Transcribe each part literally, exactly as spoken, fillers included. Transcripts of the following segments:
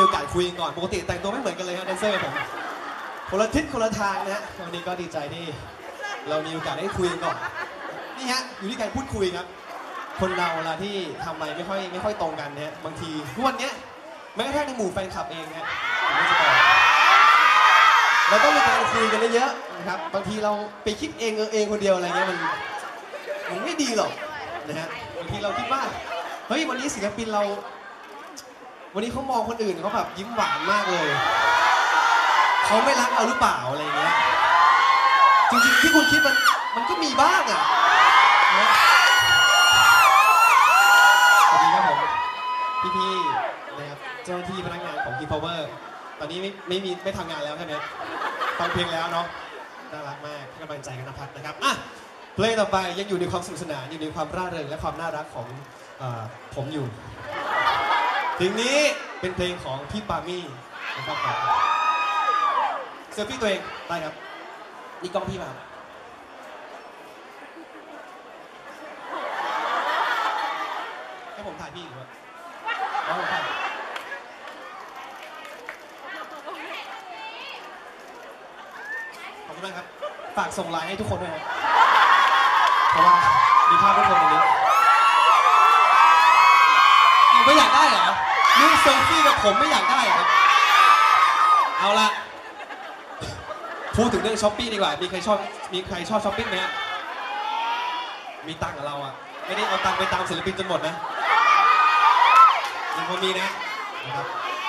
โอกาสคุยก่อนปกติแต่งตัวไม่เหมือนกันเลยฮะแดนเซอร์ผมคนละทิศคนละทางนะฮะวันนี้ก็ดีใจที่เรามีโอกาสได้คุยก่อนนี่ฮะอยู่ที่การพูดคุยครับคนเราเวลาที่ทำอะไรไม่ค่อยไม่ค่อยตรงกันเนี่ยบางทีทุกวันนี้แม้กระทั่งในหมู่แฟนคลับเองฮะเราต้องมีการคุยกันเยอะๆนะครับบางทีเราไปคิดเองเออเองคนเดียวอะไรเงี้ยมันมันไม่ดีหรอกนะฮะบางทีเราคิดว่าเฮ้ยวันนี้ศิลปินเราวันนี้เขามองคนอื่นเขาแบบยิ้มหวานมากเลยเขาไม่รักเราหรือเปล่าอะไรเงี้ยจริงๆที่คุณคิดมันมันก็มีบ้างอ่ะสวัสดีครับผมพี่ๆนะครับเจ้าหน้าที่พนักงานของ King Power ตอนนี้ไม่ไม่มีไม่ทำงานแล้วใช่ไหมฟังเพลงแล้วเนาะน่ารักมากให้กำลังใจกันนะพัดนะครับอ่ะเพลงต่อไปยังอยู่ในความสนุกสนานอยู่ในความร่าเริงและความน่ารักของผมอยู่เพลงนี้เป็นเพลงของพี่ปามี่นะครับเซลฟี่ตัวเองได้ครับนี่กล้องพี่มาให้ผมถ่ายพี่หรือว่าอ๋อผมถ่ายขอบคุณมากครับฝากส่งไลน์ให้ทุกคนด้วยนะเพราะว่ามีภาพทุกคนในนี้ไม่อยากได้เหรอรูปเซลฟี่กับผมไม่อยากได้เหรอเอาละพูดถึงเรื่องช้อปปิ้งดีกว่ามีใครชอบมีใครชอบช้อปปิ้งไหมฮะมีตังค์กับเราอ่ะไม่ได้เอาตังค์ไปตามศิลปินจนหมดนะยังพอมีนะนะครับ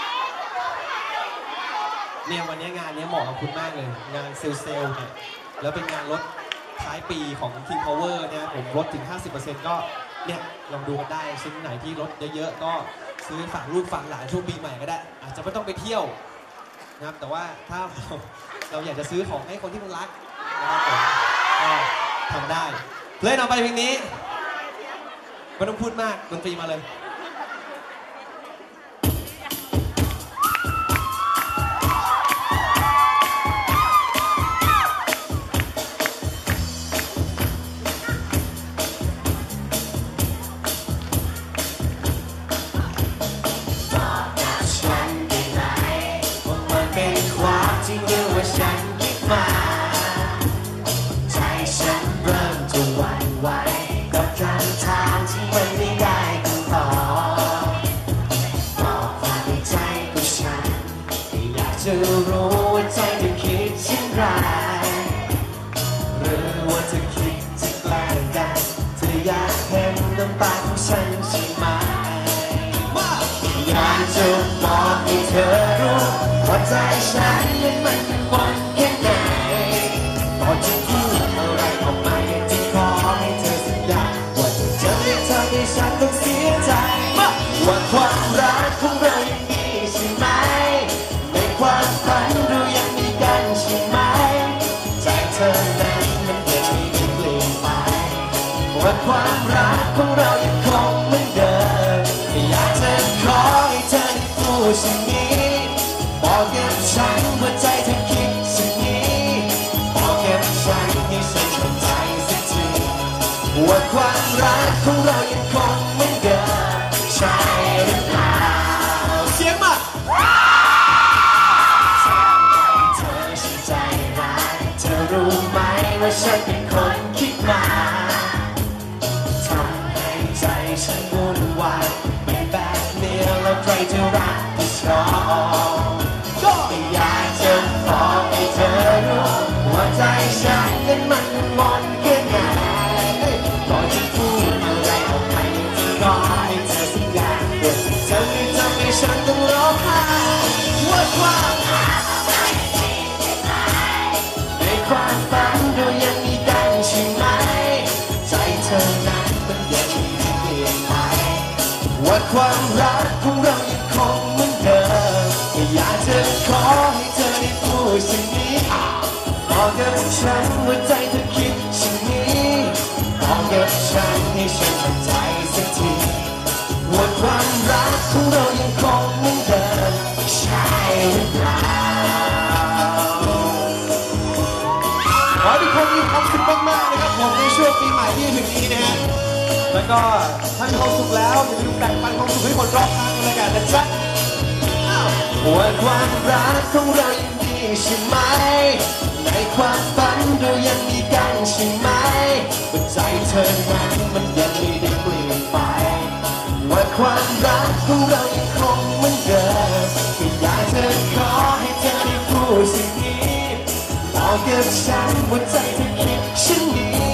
เนี่ยวันนี้งานนี้เหมาะกับคุณมากเลยงานเซลเซลเนี่ยแล้วเป็นงานลดท้ายปีของ King Power เนี่ยผมลดถึง ห้าสิบเปอร์เซ็นต์ ก็เนี่ยลองดูกันได้ชิ้นไหนที่ลดเยอะๆก็ซื้อฝากลูกฝากหลานช่วงปีใหม่ก็ได้อาจจะไม่ต้องไปเที่ยวนะครับแต่ว่าถ้าเราอยากจะซื้อของให้คนที่มันรักนะครับผมก็ทำได้เพลงต่อไปเพลงนี้ไม่ต้องพูดมากดนตรีมาเลยจะรู้ว่าใจเธอคิดเช่นไรหรือว่าเธอคิดจะแกล้งกันเธออยากเห็นน้ำตาของฉันใช่ไหมอยากจะบอกให้เธอรู้ว่าใจฉันนั้นมันหมดแค่ไหนพอจะพูดอะไรออกมาอยากจะขอให้เธอสัญญาว่าจะไม่ทำให้ฉันต้องเสียใจว่าความรักของเรายังมีใช่ไหมความฝันเรายังมีกันใช่ไหมใจเธอนั้นมันยังไม่ได้เปลี่ยนไปว่าความรักของเรายังคงเหมือนเดิมอยากจะขอให้เธอได้พูดสิ่งนี้บอกกับฉันว่าใจเธอคิดสิ่งนี้บอกกับฉันให้ฉันเข้าใจสักทีว่าความรักของเรายังคงเหมือนเดิมใช่หรือเปล่าเสียงมารู้ไหมว่าฉันเป็นคนคิดมาทำให้ใจฉันวุ่นวายเป็นแบบนี้แล้วใครจะรักที่ชอบก็อยากจะบอกให้เธอรู้ว่าใจฉันนั้นมันหมดแค่ไหนก่อนจะพูดอะไรออกไปจะขอให้เธอสัญญาว่าเธอไม่ทำให้ฉันต้องร้องไห้ว่าความความฝันเรายังมีกันใช่ไหมใจเธอนั้นมันยังไม่เปลี่ยนไปว่าความรักของเรายังคงเหมือนเดิมอยากจะขอให้เธอได้พูดสิ่งนี้บอกกับฉันว่าใจเธอคิดสิ่งนี้บอกกับฉันให้ฉันเข้าใจสักทีว่าความรักของเรายังคงเหมือนเดิมใช่หรือเปล่าขอให้ทุกคนมีความสุขมากๆนะครับผมในช่วงปีใหม่ที่ถึงนี้นะฮะแล้วก็ถ้ามีความสุขแล้วอย่าลืมแบ่งปันความสุขให้คนรอบข้างกันเลยกันนะจ๊ะว่าความรักของเรายังมีใช่ไหมในความฝันเรายังมีกันใช่ไหมว่าใจเธอนั้นมันยังไม่ได้เปลี่ยนไปว่าความรักของเรายังคงเหมือนเดิมก็อยากเธอขอให้เธอได้พูดสิ่งนี้บอกกับฉันว่าใจเธอคิดเช่นนี้